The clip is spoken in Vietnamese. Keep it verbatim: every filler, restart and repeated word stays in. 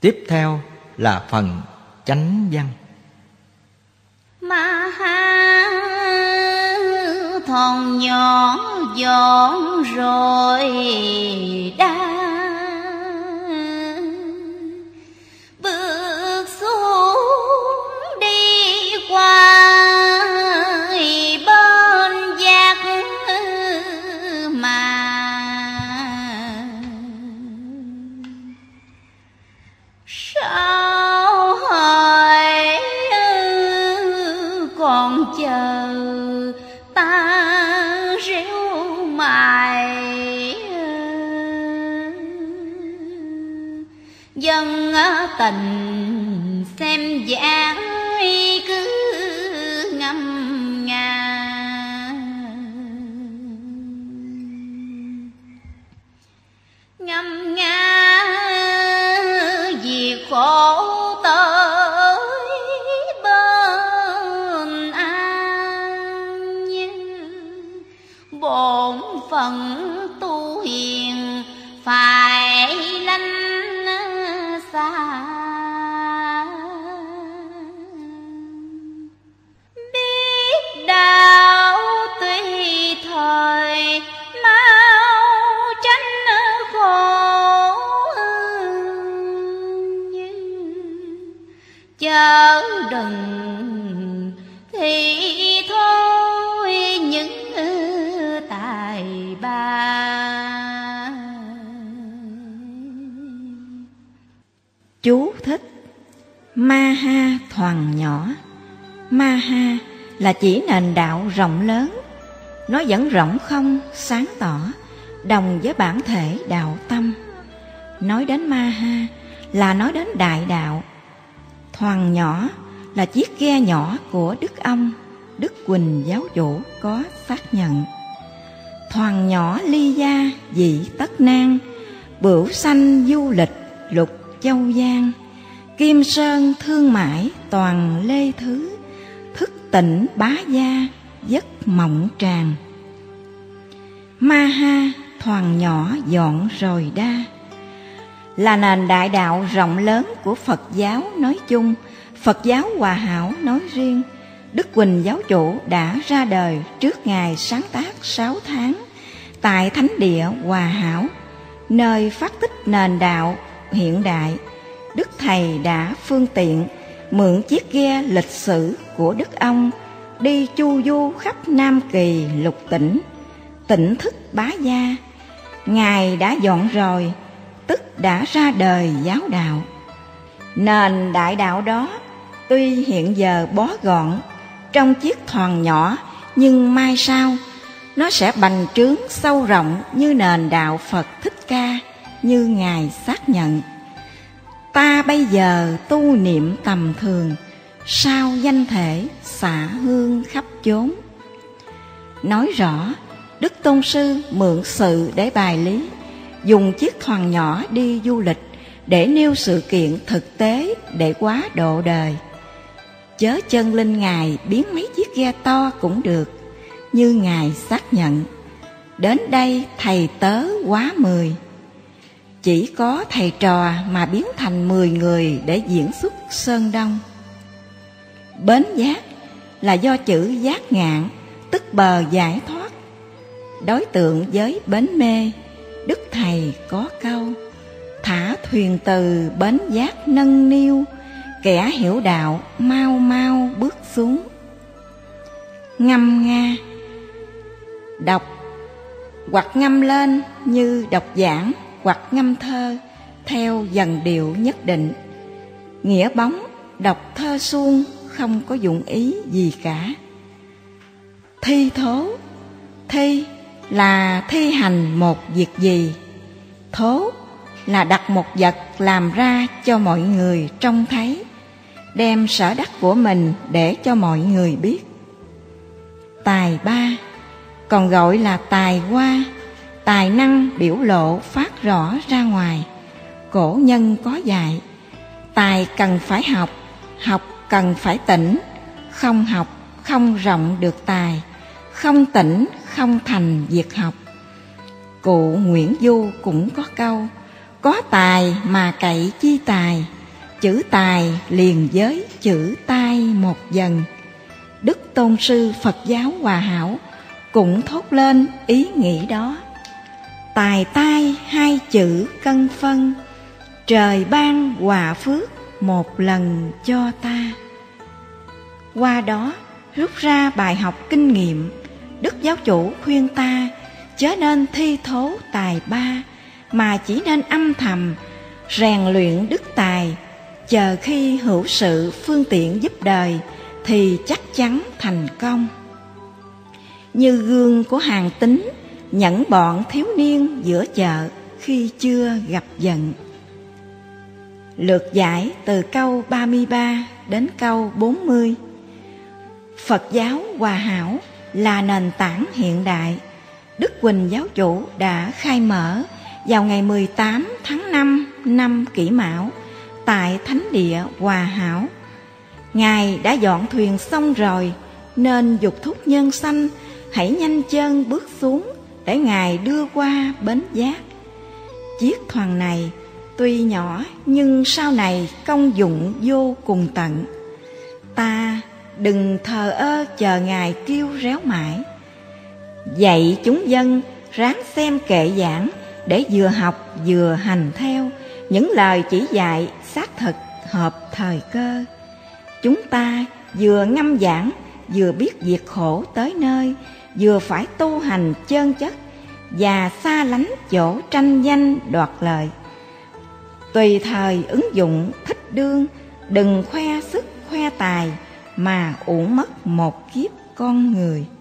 Tiếp theo là phần chánh văn. Ma ha thòn nhỏ dọn rồi đa, bước xuống đi qua bên giác mà sao hỏi còn chờ ta rêu mài dân tình xem dáng cứ ngâm nga ngâm nga việc khổ tới bên an như bổn phận tu hiền phải lánh xa, biết đạo tùy thời mau tránh khổ như chớ đừng thì thôi những tài ba. Chú thích: Ma ha thoằng nhỏ. Ma ha là chỉ nền đạo rộng lớn, nó vẫn rộng không, sáng tỏ, đồng với bản thể đạo tâm. Nói đến ma ha là nói đến đại đạo. Thoằng nhỏ là chiếc ghe nhỏ của Đức Ông, Đức Quỳnh giáo chủ có xác nhận. Thoằng nhỏ ly gia dị tất nan, bửu sanh du lịch lục châu giang. Kim sơn thương mãi toàn lê thứ, thức tỉnh bá gia giấc mộng tràng. Ma ha thoằng nhỏ dọn rồi đa là nền đại đạo rộng lớn của Phật giáo nói chung, Phật giáo Hòa Hảo nói riêng. Đức Quỳnh giáo chủ đã ra đời trước ngày sáng tác sáu tháng tại Thánh địa Hòa Hảo, nơi phát tích nền đạo hiện đại. Đức Thầy đã phương tiện mượn chiếc ghe lịch sử của Đức Ông đi chu du khắp Nam Kỳ lục tỉnh, tỉnh thức bá gia. Ngài đã dọn rồi, tức đã ra đời giáo đạo. Nền đại đạo đó tuy hiện giờ bó gọn trong chiếc thoằng nhỏ, nhưng mai sau nó sẽ bành trướng sâu rộng như nền đạo Phật Thích Ca, như Ngài xác nhận. Ta bây giờ tu niệm tầm thường, sao danh thể xạ hương khắp chốn. Nói rõ, Đức Tôn Sư mượn sự để bài lý, dùng chiếc thoằng nhỏ đi du lịch để nêu sự kiện thực tế để quá độ đời. Chớ chân linh Ngài biến mấy chiếc ghe to cũng được, như Ngài xác nhận. Đến đây thầy tớ quá mười, chỉ có thầy trò mà biến thành mười người để diễn xuất Sơn Đông. Bến giác là do chữ giác ngạn, tức bờ giải thoát. Đối tượng với bến mê, Đức Thầy có câu: thả thuyền từ bến giác nâng niu, kẻ hiểu đạo mau mau bước xuống. Ngâm nga, đọc hoặc ngâm lên như đọc giảng hoặc ngâm thơ theo dần điệu nhất định. Nghĩa bóng đọc thơ suông, không có dụng ý gì cả. Thi thố, thi là thi hành một việc gì, thố là đặt một vật làm ra cho mọi người trông thấy, đem sở đắc của mình để cho mọi người biết. Tài ba còn gọi là tài hoa, tài năng biểu lộ phát rõ ra ngoài. Cổ nhân có dạy, tài cần phải học, học cần phải tỉnh, không học không rộng được tài, không tỉnh không thành việc học. Cụ Nguyễn Du cũng có câu: có tài mà cậy chi tài, chữ tài liền với chữ tai một dần. Đức Tôn sư Phật giáo Hòa Hảo cũng thốt lên ý nghĩ đó. Tài tai hai chữ cân phân, trời ban hòa phước một lần cho ta. Qua đó rút ra bài học kinh nghiệm, Đức Giáo Chủ khuyên ta chớ nên thi thố tài ba, mà chỉ nên âm thầm rèn luyện đức tài, chờ khi hữu sự phương tiện giúp đời thì chắc chắn thành công. Như gương của Hàn Tín nhẫn bọn thiếu niên giữa chợ khi chưa gặp giận. Lược giải từ câu ba mươi ba đến câu bốn mươi. Phật giáo Hòa Hảo là nền tảng hiện đại. Đức Quỳnh Giáo Chủ đã khai mở vào ngày mười tám tháng năm năm Kỷ Mão tại Thánh địa Hòa Hảo. Ngài đã dọn thuyền xong rồi, nên dục thúc nhân sanh hãy nhanh chân bước xuống để Ngài đưa qua bến Giác. Chiếc thuyền này tuy nhỏ nhưng sau này công dụng vô cùng tận. Ta đừng thờ ơ chờ Ngài kêu réo mãi. Dạy chúng dân ráng xem kệ giảng để vừa học vừa hành theo những lời chỉ dạy xác thực hợp thời cơ. Chúng ta vừa ngâm giảng vừa biết diệt khổ tới nơi, vừa phải tu hành chân chất và xa lánh chỗ tranh danh đoạt lợi. Tùy thời ứng dụng thích đương, đừng khoe sức khoe tài mà uổng mất một kiếp con người.